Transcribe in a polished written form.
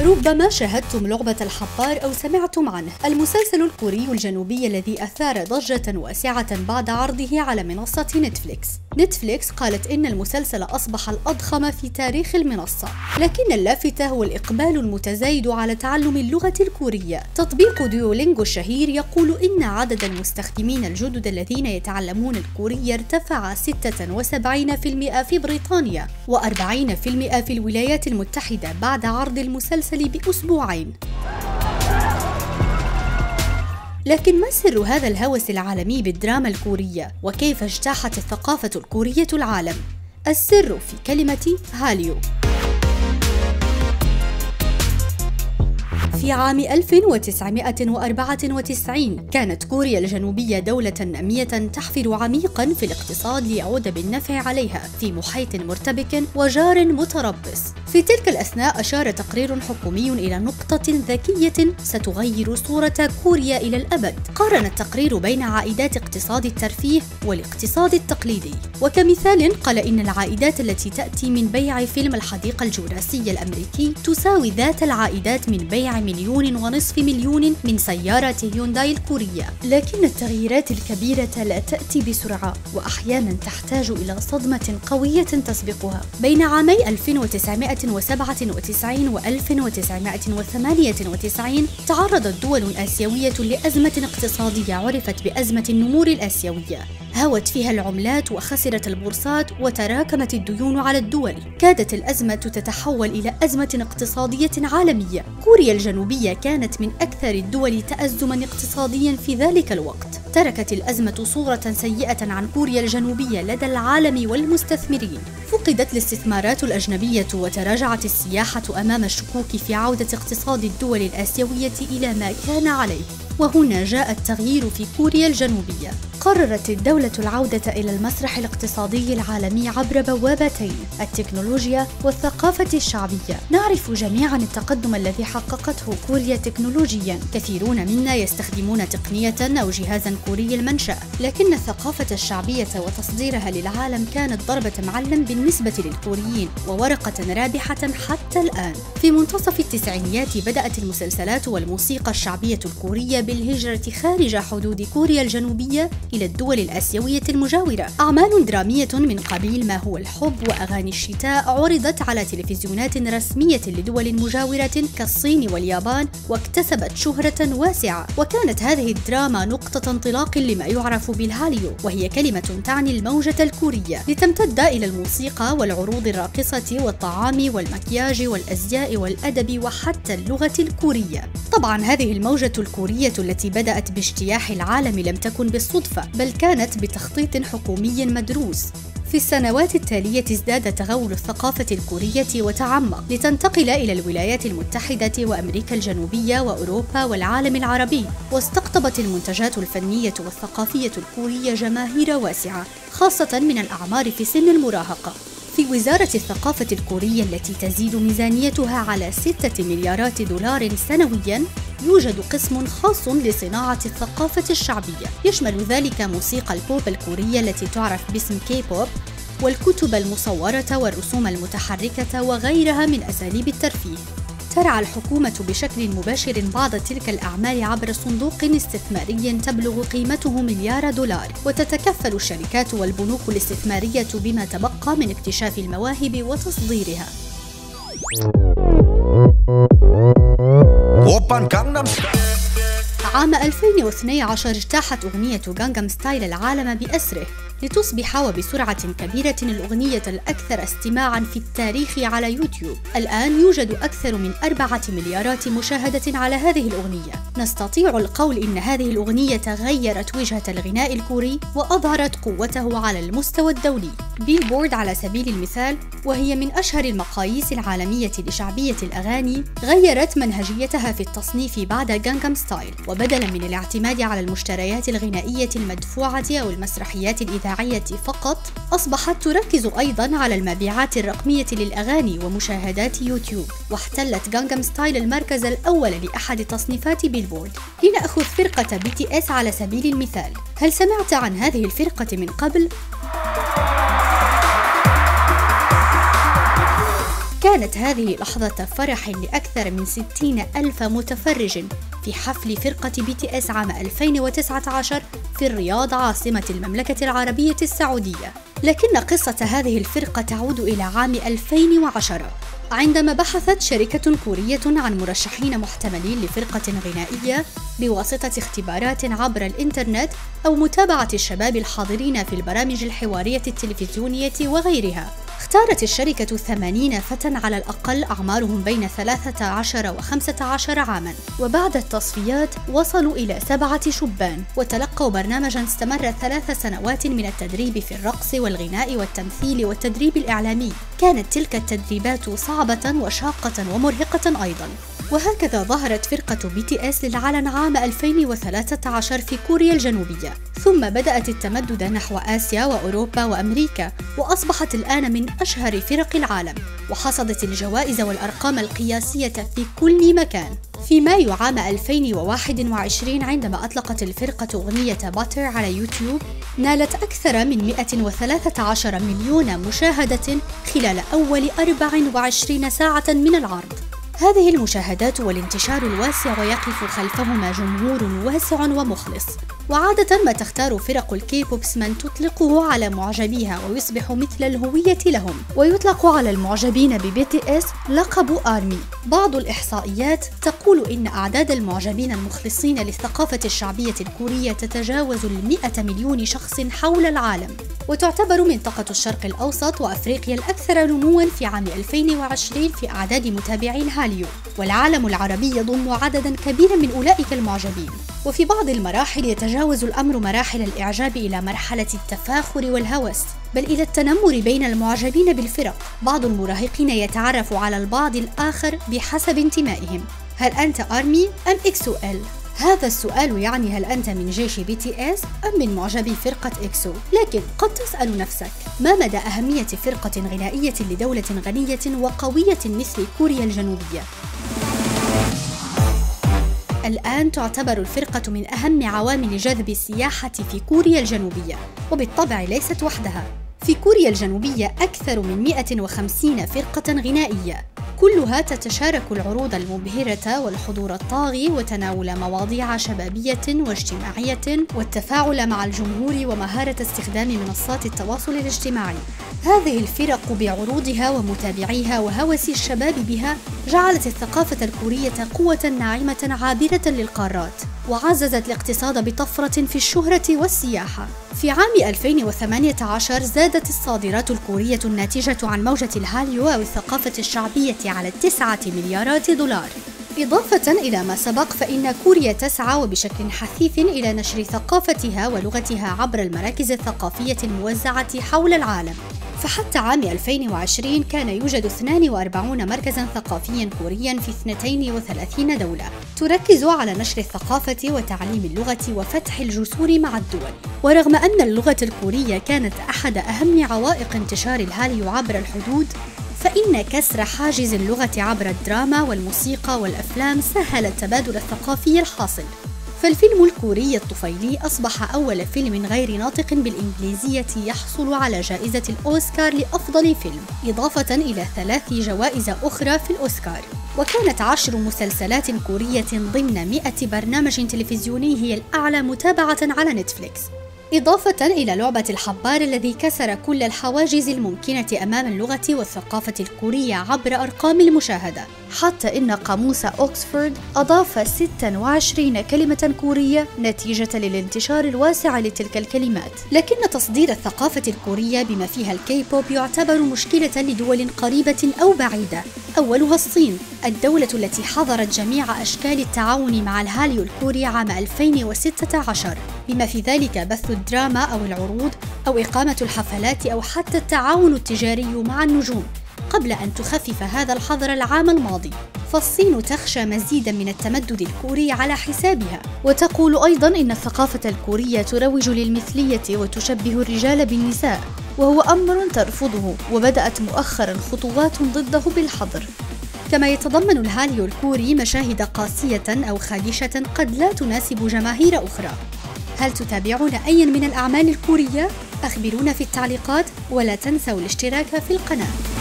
ربما شاهدتم لعبة الحبار أو سمعتم عنه، المسلسل الكوري الجنوبي الذي أثار ضجة واسعة بعد عرضه على منصة نتفليكس. نتفليكس قالت إن المسلسل أصبح الأضخم في تاريخ المنصة، لكن اللافت هو الإقبال المتزايد على تعلم اللغة الكورية. تطبيق ديولينغو الشهير يقول إن عدد المستخدمين الجدد الذين يتعلمون الكورية ارتفع 76% في بريطانيا و40% في الولايات المتحدة بعد عرض المسلسل بأسبوعين. لكن ما سر هذا الهوس العالمي بالدراما الكورية؟ وكيف اجتاحت الثقافة الكورية العالم؟ السر في كلمة هاليو. في عام 1994 كانت كوريا الجنوبية دولة نامية تحفر عميقا في الاقتصاد ليعود بالنفع عليها في محيط مرتبك وجار متربص. في تلك الأثناء أشار تقرير حكومي إلى نقطة ذكية ستغير صورة كوريا إلى الأبد. قارن التقرير بين عائدات اقتصاد الترفيه والاقتصاد التقليدي، وكمثال قال إن العائدات التي تأتي من بيع فيلم الحديقة الجوراسية الأمريكي تساوي ذات العائدات من بيع 1.5 مليون من سيارة هيونداي الكورية. لكن التغييرات الكبيرة لا تأتي بسرعة، وأحيانا تحتاج إلى صدمة قوية تسبقها. بين عامي 1997 و 1998 تعرضت دول آسيوية لأزمة اقتصادية عرفت بأزمة النمور الآسيوية، هاوت فيها العملات وخسرت البورصات وتراكمت الديون على الدول. كادت الأزمة تتحول إلى أزمة اقتصادية عالمية. كوريا الجنوبية كانت من أكثر الدول تأزماً اقتصادياً في ذلك الوقت. تركت الأزمة صورة سيئة عن كوريا الجنوبية لدى العالم والمستثمرين. فقدت الاستثمارات الأجنبية وتراجعت السياحة أمام الشكوك في عودة اقتصاد الدول الآسيوية إلى ما كان عليه. وهنا جاء التغيير في كوريا الجنوبية. قررت الدولة العودة إلى المسرح الاقتصادي العالمي عبر بوابتين: التكنولوجيا والثقافة الشعبية. نعرف جميعا التقدم الذي حققته كوريا تكنولوجيا، كثيرون منا يستخدمون تقنية أو جهازا كوري المنشأ، لكن الثقافة الشعبية وتصديرها للعالم كانت ضربة معلم بالنسبة للكوريين وورقة رابحة حتى الآن. في منتصف التسعينيات بدأت المسلسلات والموسيقى الشعبية الكورية بالهجرة خارج حدود كوريا الجنوبية إلى الدول الآسيوية المجاورة. أعمال درامية من قبيل ما هو الحب وأغاني الشتاء عرضت على تلفزيونات رسمية لدول مجاورة كالصين واليابان، واكتسبت شهرة واسعة. وكانت هذه الدراما نقطة انطلاق لما يعرف بالهاليو، وهي كلمة تعني الموجة الكورية، لتمتد إلى الموسيقى والعروض الراقصة والطعام والمكياج والأزياء والأدب وحتى اللغة الكورية. طبعا هذه الموجة الكورية التي بدأت باجتياح العالم لم تكن بالصدفة، بل كانت بتخطيط حكومي مدروس. في السنوات التالية ازداد تغول الثقافة الكورية وتعمق لتنتقل إلى الولايات المتحدة وأمريكا الجنوبية وأوروبا والعالم العربي، واستقطبت المنتجات الفنية والثقافية الكورية جماهير واسعة، خاصة من الأعمار في سن المراهقة. في وزارة الثقافة الكورية التي تزيد ميزانيتها على 6 مليارات دولار سنوياً، يوجد قسم خاص لصناعة الثقافة الشعبية، يشمل ذلك موسيقى البوب الكورية التي تعرف باسم كي بوب، والكتب المصورة والرسوم المتحركة وغيرها من أساليب الترفيه. ترعى الحكومة بشكل مباشر بعض تلك الأعمال عبر صندوق استثماري تبلغ قيمته مليار دولار، وتتكفل الشركات والبنوك الاستثمارية بما تبقى من اكتشاف المواهب وتصديرها. عام 2012 اجتاحت أغنية غانغام ستايل العالم بأسره، لتصبح وبسرعة كبيرة الأغنية الأكثر استماعاً في التاريخ على يوتيوب. الآن يوجد أكثر من 4 مليارات مشاهدة على هذه الأغنية. نستطيع القول إن هذه الأغنية غيرت وجهة الغناء الكوري وأظهرت قوته على المستوى الدولي. بيلبورد على سبيل المثال، وهي من أشهر المقاييس العالمية لشعبية الأغاني، غيرت منهجيتها في التصنيف بعد غانغام ستايل، وبدلاً من الاعتماد على المشتريات الغنائية المدفوعة أو المسرحيات الإذاعية فقط، أصبحت تركز أيضاً على المبيعات الرقمية للأغاني ومشاهدات يوتيوب، واحتلت غانغام ستايل المركز الأول لأحد تصنيفات بيلبورد. لنأخذ فرقة BTS على سبيل المثال، هل سمعت عن هذه الفرقة من قبل؟ كانت هذه لحظة فرح لأكثر من 60 ألف متفرج في حفل فرقة BTS عام 2019 في الرياض عاصمة المملكة العربية السعودية. لكن قصة هذه الفرقة تعود إلى عام 2010 عندما بحثت شركة كورية عن مرشحين محتملين لفرقة غنائية بواسطة اختبارات عبر الإنترنت أو متابعة الشباب الحاضرين في البرامج الحوارية التلفزيونية وغيرها. اختارت الشركة 80 فتى على الأقل أعمارهم بين 13 و15 عاماً، وبعد التصفيات وصلوا إلى 7 شبان وتلقوا برنامجاً استمر 3 سنوات من التدريب في الرقص والغناء والتمثيل والتدريب الإعلامي. كانت تلك التدريبات صعبة وشاقة ومرهقة أيضاً. وهكذا ظهرت فرقة BTS للعلن عام 2013 في كوريا الجنوبية، ثم بدأت التمدد نحو آسيا وأوروبا وأمريكا، وأصبحت الآن من أشهر فرق العالم، وحصدت الجوائز والأرقام القياسية في كل مكان. في مايو عام 2021 عندما أطلقت الفرقة أغنية باتر على يوتيوب، نالت أكثر من 113 مليون مشاهدة خلال أول 24 ساعة من العرض. هذه المشاهدات والانتشار الواسع يقف خلفهما جمهور واسع ومخلص، وعادة ما تختار فرق الكيبوبس من تطلقه على معجبيها ويصبح مثل الهوية لهم، ويطلق على المعجبين بBTS لقب آرمي. بعض الإحصائيات تقول إن أعداد المعجبين المخلصين للثقافة الشعبية الكورية تتجاوز 100 مليون شخص حول العالم، وتعتبر منطقة الشرق الأوسط وأفريقيا الأكثر نمواً في عام 2020 في أعداد متابعي الهاليو، والعالم العربي يضم عدداً كبيراً من أولئك المعجبين. وفي بعض المراحل يتجاوز الأمر مراحل الإعجاب إلى مرحلة التفاخر والهوس، بل إلى التنمر بين المعجبين بالفرق. بعض المراهقين يتعرف على البعض الآخر بحسب انتمائهم. هل أنت آرمي أم إكسو-إل؟ هذا السؤال يعني هل أنت من جيش BTS أم من معجبي فرقة إكسو؟ لكن قد تسأل نفسك، ما مدى أهمية فرقة غنائية لدولة غنية وقوية مثل كوريا الجنوبية؟ الآن تعتبر الفرقة من أهم عوامل جذب السياحة في كوريا الجنوبية، وبالطبع ليست وحدها. في كوريا الجنوبية أكثر من 150 فرقة غنائية، كلها تتشارك العروض المبهرة والحضور الطاغي وتناول مواضيع شبابية واجتماعية والتفاعل مع الجمهور ومهارة استخدام منصات التواصل الاجتماعي. هذه الفرق بعروضها ومتابعيها وهوس الشباب بها جعلت الثقافة الكورية قوة ناعمة عابرة للقارات، وعززت الاقتصاد بطفرة في الشهرة والسياحة. في عام 2018 زادت الصادرات الكورية الناتجة عن موجة الهاليو أو الثقافة الشعبية على 9 مليارات دولار. إضافة إلى ما سبق، فإن كوريا تسعى وبشكل حثيث إلى نشر ثقافتها ولغتها عبر المراكز الثقافية الموزعة حول العالم. فحتى عام 2020 كان يوجد 42 مركزاً ثقافياً كورياً في 32 دولة تركز على نشر الثقافة وتعليم اللغة وفتح الجسور مع الدول. ورغم أن اللغة الكورية كانت أحد أهم عوائق انتشار الهاليو عبر الحدود، فإن كسر حاجز اللغة عبر الدراما والموسيقى والأفلام سهل التبادل الثقافي الحاصل. فالفيلم الكوري الطفيلي أصبح أول فيلم غير ناطق بالإنجليزية يحصل على جائزة الأوسكار لأفضل فيلم، إضافة إلى 3 جوائز أخرى في الأوسكار. وكانت 10 مسلسلات كورية ضمن 100 برنامج تلفزيوني هي الأعلى متابعة على نتفليكس، إضافة إلى لعبة الحبار الذي كسر كل الحواجز الممكنة أمام اللغة والثقافة الكورية عبر أرقام المشاهدة، حتى إن قاموس أوكسفورد أضاف 26 كلمة كورية نتيجة للانتشار الواسع لتلك الكلمات. لكن تصدير الثقافة الكورية بما فيها الكيبوب يعتبر مشكلة لدول قريبة أو بعيدة، أولها الصين، الدولة التي حظرت جميع أشكال التعاون مع الهاليو الكوري عام 2016، بما في ذلك بث الدراما أو العروض أو إقامة الحفلات أو حتى التعاون التجاري مع النجوم، قبل أن تخفف هذا الحظر العام الماضي. فالصين تخشى مزيدا من التمدد الكوري على حسابها، وتقول أيضا إن الثقافة الكورية تروج للمثلية وتشبه الرجال بالنساء، وهو أمر ترفضه، وبدأت مؤخرا خطوات ضده بالحظر. كما يتضمن الهاليو الكوري مشاهد قاسية أو خادشة قد لا تناسب جماهير أخرى. هل تتابعون أي من الأعمال الكورية؟ أخبرونا في التعليقات، ولا تنسوا الاشتراك في القناة.